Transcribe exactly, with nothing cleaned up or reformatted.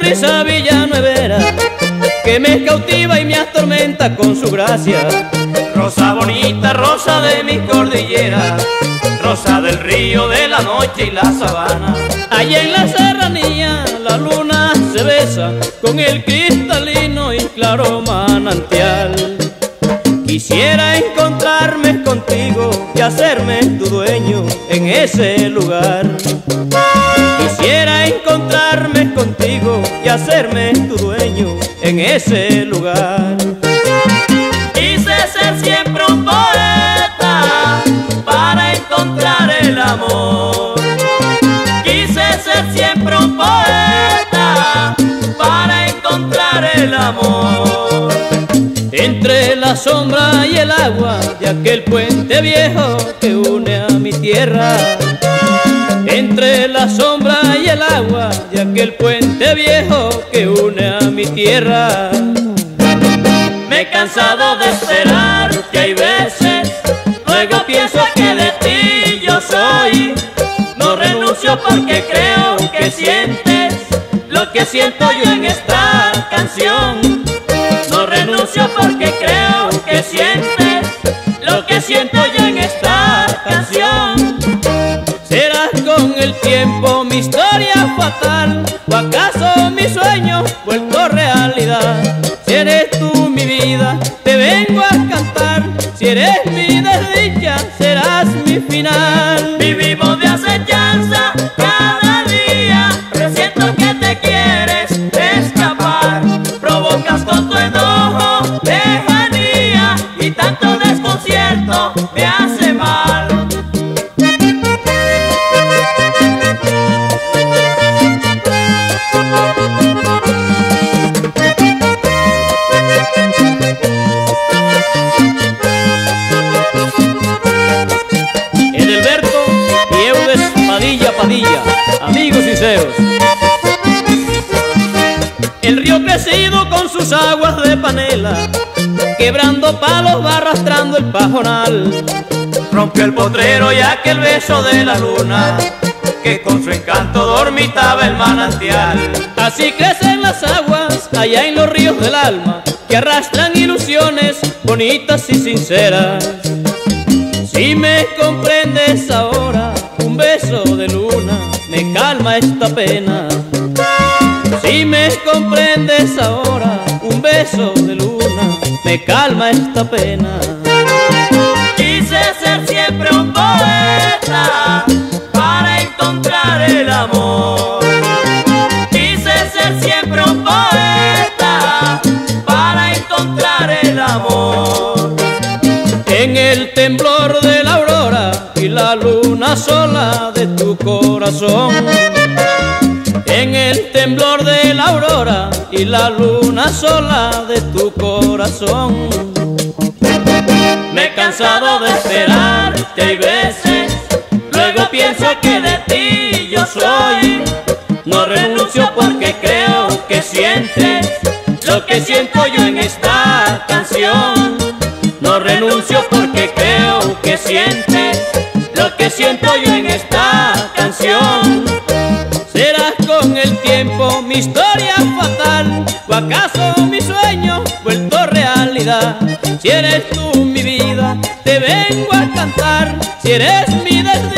sonrisa villanuevera que me cautiva y me atormenta con su gracia. Rosa bonita, rosa de mi cordillera, rosa del río, de la noche y la sabana. Allá en la serranía la luna se besa con el cristalino y claro manantial. Quisiera encontrarme contigo y hacerme tu dueño en ese lugar. Quisiera encontrarme contigo y hacerme tu dueño en ese lugar. Quise ser siempre un poeta para encontrar el amor. Quise ser siempre un poeta para encontrar el amor. Entre la sombra y el agua de aquel puente viejo que une a mi tierra. Entre la sombra y el agua de aquel puente viejo que une a mi tierra. Me he cansado de esperar que hay veces, luego pienso que de ti yo soy. No renuncio porque creo que sientes lo que siento yo en esta canción. No renuncio porque creo que sientes lo que siento yo en esta canción. ¿Será con el tiempo mi historia fatal o acaso mi sueño vuelto realidad? Si eres tú mi vida, te vengo a cantar. Si eres mi desdicha, serás mi final. Vivimos de acechanza cada día, presiento que te quieres escapar. Provocas con tu enojo lejanía y tanto desconcierto me hace mal. Edelberto y Eudes Padilla Padilla, amigos sinceros. El río crecido con sus aguas de panela, quebrando palos va arrastrando el pajonal. Rompió el potrero y aquel beso de la luna, que con su encanto dormitaba el manantial. Así crecen las aguas allá en los ríos del alma, que arrastran ilusiones bonitas y sinceras. Si me comprendes ahora, un beso de luna me calma esta pena. Si me comprendes ahora, un beso de luna me calma esta pena. Quise ser siempre un poeta para encontrar el amor. Quise ser siempre un poeta para encontrar el amor. En el temblor de la aurora y la luna sola de tu corazón. En el temblor de la aurora y la luna sola de tu corazón. Me he cansado de esperarte hay veces, luego pienso que de ti yo soy. No renuncio porque creo que sientes lo que siento yo en esta canción. No renuncio porque creo que sientes lo que siento yo en esta canción. ¿Será con el tiempo mi historia fatal o acaso mi sueño vuelto realidad? Si eres tú mi vida, te vengo a cantar. Si eres mi desdicha,